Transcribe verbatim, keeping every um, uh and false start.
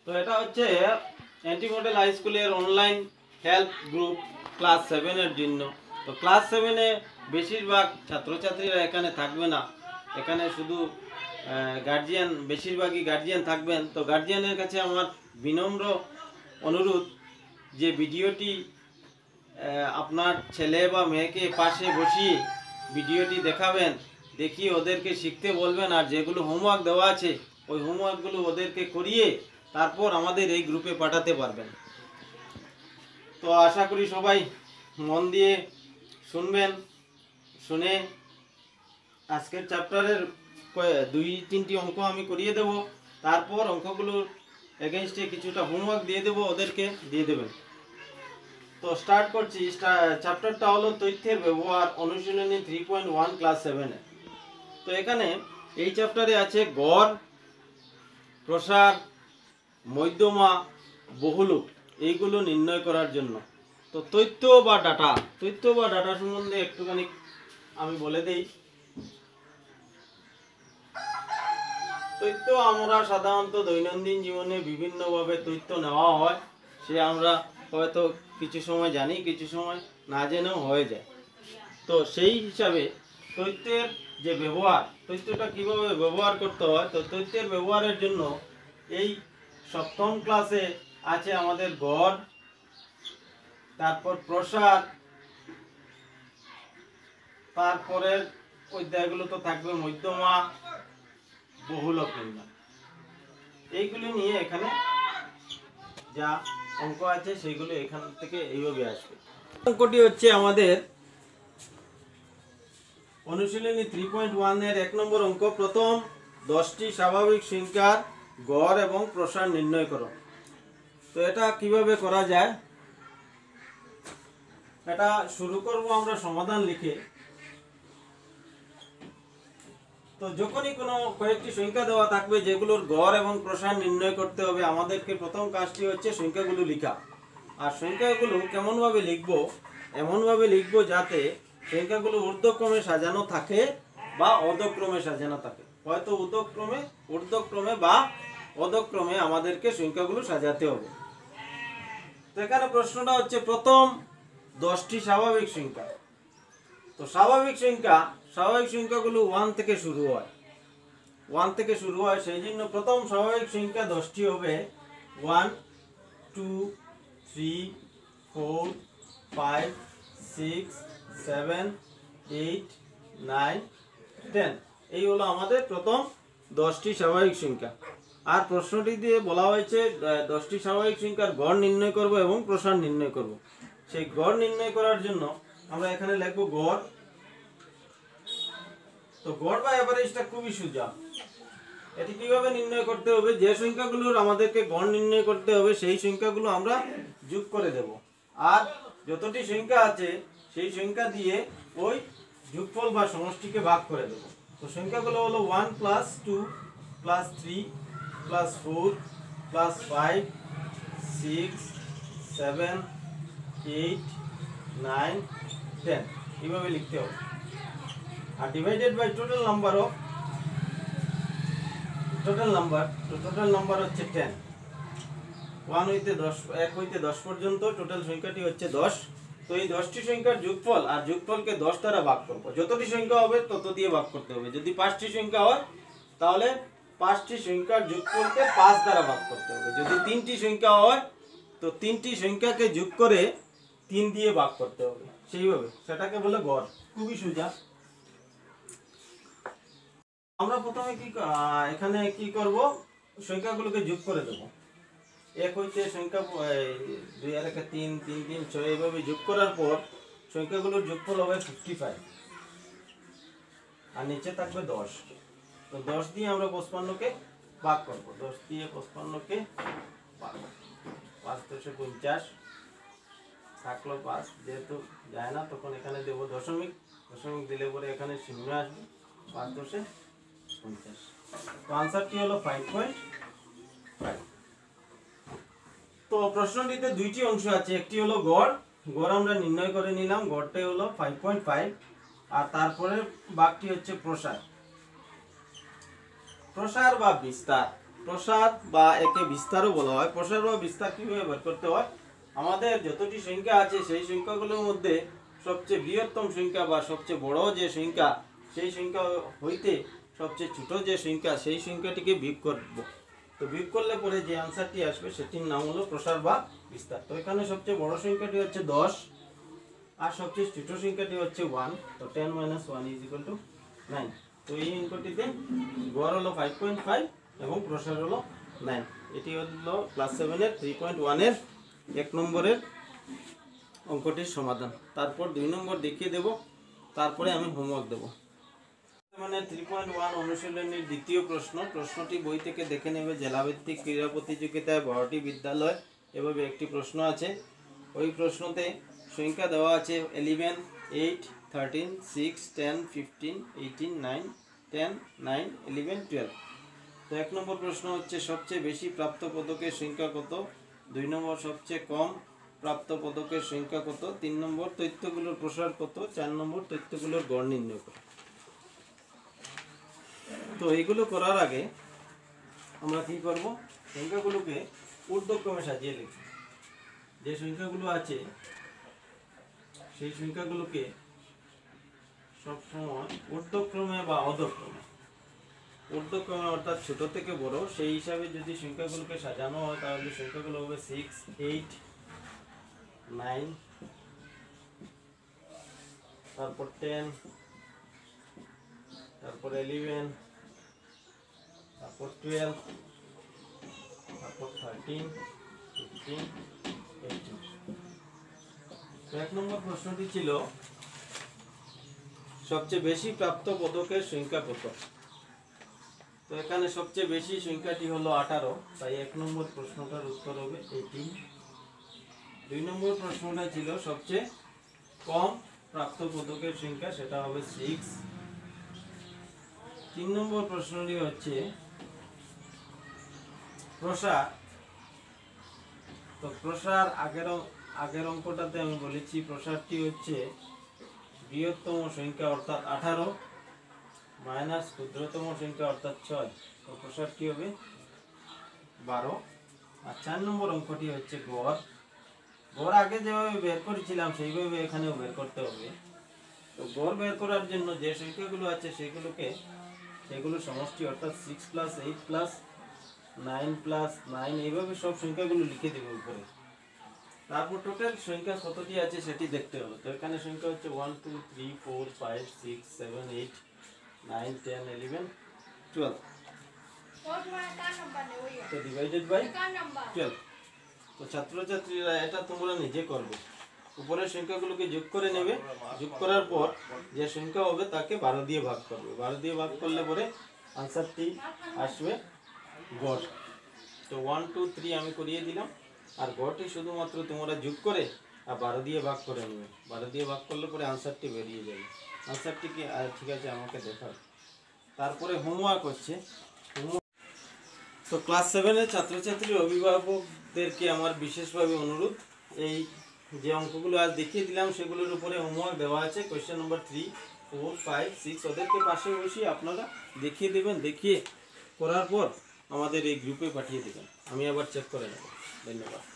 তো এটা হচ্ছে anti model high school online help group class সেভেনের জন্য। তো ক্লাস সেভেনে বেশিরভাগ ছাত্রছাত্রীরা এখানে থাকবে না, এখানে শুধু গার্জিয়ান, বেশিরভাগই গার্জিয়ান থাকবেন। তো গার্জিয়ানের কাছে আমার বিনম্র অনুরোধ যে ভিডিওটি আপনার ছেলে বা মেয়েকে পাশে বসিয়ে ভিডিওটি দেখাবেন, দেখিয়ে ওদেরকে শিখতে বলবেন, আর যেগুলো হোমওয়ার্ক দেওয়া আছে ওই হোমওয়ার্কগুলো ওদেরকে করিয়ে তারপর আমাদের এই গ্রুপে পাঠাতে পারবেন। তো আশা করি সবাই মন দিয়ে শুনবেন, শুনে আজকের চ্যাপ্টারের দুই তিনটি অঙ্ক আমি করিয়ে দেব, তারপর অঙ্কগুলোর এগেনস্টে কিছুটা হোমওয়ার্ক দিয়ে দেব, ওদেরকে দিয়ে দেবেন। তো স্টার্ট করছি। চ্যাপ্টারটা হলো তথ্যের ব্যবহার, অনুশীলনী থ্রি পয়েন্ট ওয়ান ক্লাস সেভেনে। তো এখানে এই চ্যাপ্টারে আছে গড়, প্রসার, মধ্যমা, বহুলক, এইগুলো নির্ণয় করার জন্য। তো তথ্য বা ডাটা, তথ্য বা ডাটা সম্বন্ধে একটুখানি আমি বলে দিই। তথ্য আমরা সাধারণত দৈনন্দিন জীবনে বিভিন্নভাবে তথ্য নেওয়া হয়, সে আমরা হয়তো কিছু সময় জানি, কিছু সময় না জেনেও হয়ে যায়। তো সেই হিসাবে তথ্যের যে ব্যবহার, তথ্যটা কিভাবে ব্যবহার করতে হয়, তো তথ্যের ব্যবহারের জন্য এই সপ্তম ক্লাসে আছে আমাদের গড়, তারপর প্রসার, তারপরের অধ্যায়গুলো তো থাকবে মধ্যমা, বহুলক নির্ণয়। এইগুলি নিয়ে এখানে যা অঙ্ক আছে সেগুলো এখান থেকে এইভাবে আসবে। অঙ্কটি হচ্ছে আমাদের অনুশীলনী থ্রি পয়েন্ট ওয়ান এর এক নম্বর অঙ্ক। প্রথম দশটি স্বাভাবিক সংখ্যার গড় এবং প্রসার নির্ণয় করো। তো এটা কিভাবে করা যায়, এটা শুরু করব আমরা সমাধান লিখে। তো যখনই কোনো কয়েকটি সংখ্যা দেওয়া থাকবে যেগুলোর গড় এবং প্রসার নির্ণয় করতে হবে, আমাদেরকে প্রথম কাজটি হচ্ছে সংখ্যাগুলো লেখা। আর সংখ্যাগুলো কেমনভাবে লিখব, এমনভাবে লিখব যাতে সংখ্যাগুলো ঊর্ধ্বক্রমে সাজানো থাকে বা অধক্রমে সাজানো থাকে। হয়তো ঊর্ধ্বক্রমে ঊর্ধ্বক্রমে বা অধক্রমে আমাদেরকে সংখ্যাগুলো সাজাতে হবে। তো এখানে প্রশ্নটা হচ্ছে প্রথম দশটি স্বাভাবিক সংখ্যা। তো স্বাভাবিক সংখ্যা স্বাভাবিক সংখ্যাগুলো ওয়ান থেকে শুরু হয়, ওয়ান থেকে শুরু হয় সেই জন্য প্রথম স্বাভাবিক সংখ্যা দশটি হবে one, two, three, four, five, six, seven, eight, nine, ten. এই হলো আমাদের প্রথম দশটি স্বাভাবিক সংখ্যা। আর প্রশ্নটি দিয়ে বলা হয়েছে দশটি স্বাভাবিক সংখ্যার গড় নির্ণয় করব এবং প্রসার নির্ণয় করব। সেই গড় নির্ণয় করার জন্য আমরা এখানে লিখব গড়। তো গড় বা এভারেজটা খুবই সোজা। এটি কিভাবে নির্ণয় করতে হবে, যে সংখ্যাগুলোর আমাদেরকে গড় নির্ণয় করতে হবে সেই সংখ্যাগুলো আমরা যোগ করে দেব, আর যতটি সংখ্যা আছে সেই সংখ্যা দিয়ে ওই যোগফল বা সমষ্টিকে ভাগ করে দেব। তো সংখ্যাগুলো হলো one plus two plus three plus four plus five, six, seven, eight, nine, ten, এইভাবে লিখতে হবে। আর divided by total number of total number তো টোটাল নাম্বার হচ্ছে টেন। ওয়ান হইতে দশ, এক হইতে দশ পর্যন্ত টোটাল সংখ্যাটি হচ্ছে দশ। তো এই দশটি সংখ্যার যোগফল, আর যোগফলকে দশ দ্বারা ভাগ করব। যতটি সংখ্যা হবে তত দিয়ে ভাগ করতে হবে। যদি পাঁচটি সংখ্যা হয় তাহলে পাঁচটি সংখ্যার যোগফলকে পাঁচ দ্বারা ভাগ করতে হবে। যদি তিনটি সংখ্যা হয় তো তিনটি সংখ্যাকে যোগ করে তিন দিয়ে ভাগ করতে হবে। সেইভাবে সেটাকে বলে গড়। খুবই সোজা। আমরা প্রথমে কি এখানে কি করব, সংখ্যাগুলোকে যোগ করে দেব। এক হইতে সংখ্যা দুই আর একে তিন, তিন তিন ছয়, এইভাবে যোগ করার পর সংখ্যাগুলোর যোগফল হবে ফিফটি ফাইভ, আর নিচে থাকবে দশ। তো দশ দিয়ে আমরা পঁচপান্নকে ভাগ করবো। দশ দিয়ে পঁচপান্নকে ভাগ, পাঁচ দশে পঞ্চাশ, থাকলো পাঁচ, যেহেতু যায় না তখন এখানে দেবো দশমিক। দশমিক দিলে পরে এখানে শূন্য আসবে, পাঁচ দশে পঞ্চাশ। তো আনসারটি হলো ফাইভ পয়েন্ট ফাইভ। তো প্রশ্নটিতে দুইটি অংশ আছে, একটি হলো গড়, গড় আমরা নির্ণয় করে নিলাম, গড়টাই হলো ফাইভ পয়েন্ট ফাইভ। আর তারপরে বাকি হচ্ছে প্রসার। প্রসার বা বিস্তার। প্রসার বা একে বিস্তারও বলা হয়। প্রসার বা বিস্তার কীভাবে বের করতে হয়, আমাদের যতটি সংখ্যা আছে সেই সংখ্যাগুলোর মধ্যে সবচেয়ে বৃহত্তম সংখ্যা বা সবচেয়ে বড় যে সংখ্যা, সেই সংখ্যা হইতে সবচেয়ে ছোট যে সংখ্যা সেই সংখ্যাটিকে বিয়োগ করব। তো বিয়োগ করলে পরে যে আনসারটি আসবে সেটির নাম হলো প্রসার বা বিস্তার। তো এখানে সবচেয়ে বড় সংখ্যাটি হচ্ছে দশ আর সবচেয়ে ছোট সংখ্যাটি হচ্ছে ওয়ান। তো ten minus one is equal to nine. তো এই অঙ্কটিতে গড় হলো ফাইভ পয়েন্ট ফাইভ এবং প্রসার হলো নাইন। এটি হলো ক্লাস সেভেনের থ্রি পয়েন্ট ওয়ানের এক নম্বরের অঙ্কটির সমাধান। তারপর দুই নম্বর দেখিয়ে দেব, তারপরে আমি হোমওয়ার্ক দেবো। মানে থ্রি পয়েন্ট ওয়ান অনুশীলনীর দ্বিতীয় প্রশ্ন। প্রশ্নটি বই থেকে দেখে নেবে। জেলাভিত্তিক ক্রীড়া প্রতিযোগিতায় বারোটি বিদ্যালয় এভাবে একটি প্রশ্ন আছে। ওই প্রশ্নতে সংখ্যা দেওয়া আছে eleven, eight, thirteen, six, ten, fifteen, eighteen, nine, ten, nine, eleven, twelve. তো এক নম্বর প্রশ্ন হচ্ছে সবচেয়ে বেশি প্রাপ্ত পদকের সংখ্যা কত, দুই নম্বর সবচেয়ে কম প্রাপ্ত পদকের সংখ্যা কত, তিন নম্বর তথ্যগুলোর প্রসার কত, চার নম্বর তথ্যগুলোর গড় নির্ণয় কত। তো এইগুলো করার আগে আমরা কি করব, সংখ্যাগুলোকে ঊর্ধ্বক্রমে সাজিয়ে লিখব। যে সংখ্যাগুলো আছে সেই সংখ্যাগুলোকে সবসময় ঊর্ধ্বক্রমে বা অধক্রমে, ঊর্ধ্বক্রমে অর্থাৎ ছোট থেকে বড় সেই হিসাবে যদি সংখ্যাগুলোকে সাজানো হয় তাহলে সংখ্যাগুলো হবে সিক্স, এইট, নাইন, তারপর টেন, তারপর ইলেভেন, তারপর টুয়েলভ, তারপর থার্টিন, ফিফটিন, এইটিন। তো এক নম্বর প্রশ্নটি ছিল সবচেয়ে বেশি প্রাপ্ত পদকের সংখ্যা কত। তো এখানে সবচেয়ে বেশি সংখ্যাটি হলো আঠারো, তাই এক নম্বর প্রশ্নটার উত্তর হবে এইটিন। দুই নম্বর প্রশ্নটা ছিল সবচেয়ে কম প্রাপ্ত পদকের সংখ্যা, সেটা হবে সিক্স। তিন নম্বর প্রশ্নটি হচ্ছে প্রসার। তো প্রসার আগের আগের অঙ্কটাতে আমি বলেছি প্রসারটি হচ্ছে বৃহত্তম সংখ্যা অর্থাৎ আঠারো মাইনাস ক্ষুদ্রতম সংখ্যা অর্থাৎ ছয়। তো প্রসার কি হবে বারো। আর চার নম্বর অঙ্কটি হচ্ছে গড়। গড় আগে যেভাবে বের করেছিলাম সেইভাবে এখানেও বের করতে হবে। তো গড় বের করার জন্য যে সংখ্যাগুলো আছে সেগুলোকে সেগুলো সমষ্টি অর্থাৎ six plus eight plus nine plus nine এইভাবে সব সংখ্যাগুলো লিখে দেবে উপরে। তারপর টোটাল সংখ্যা কতটি আছে সেটি দেখতে হবে। তো এখানে সংখ্যা হচ্ছে one two three four five six seven eight nine ten eleven twelve. তো ডিভাইডেড বাই টুয়েলভ। তো ছাত্রছাত্রীরা এটা তোমরা নিজে করবে। উপরের সংখ্যাগুলোকে যোগ করে নেবে, যোগ করার পর যে সংখ্যা হবে তাকে বারো দিয়ে ভাগ করবে। বারো দিয়ে ভাগ করলে পরে আনসারটি আসবে গড়। তো ওয়ান টু থ্রি আমি করিয়ে দিলাম, আর গড়টি শুধুমাত্র তোমরা যোগ করে আর বারো দিয়ে ভাগ করে নেবে। বারো দিয়ে ভাগ করলে পরে আনসারটি বেরিয়ে যাবে। আনসারটি কি ঠিক আছে আমাকে দেখাবে। তারপরে হোমওয়ার্ক হচ্ছে হোমওয়ার্ক। তো ক্লাস সেভেনের ছাত্রছাত্রীর অভিভাবকদেরকে আমার বিশেষভাবে অনুরোধ, এই যে অঙ্কগুলো আজ দেখিয়ে দিলাম সেগুলোর উপরে হোমওয়ার্ক দেওয়া আছে। Question number three four five six ওদেরকে পাশে বসিয়ে আপনারা দেখিয়ে দেবেন। দেখিয়ে করার পর আমাদের এই গ্রুপে পাঠিয়ে দেবেন, আমি আবার চেক করে নেব। ধন্যবাদ।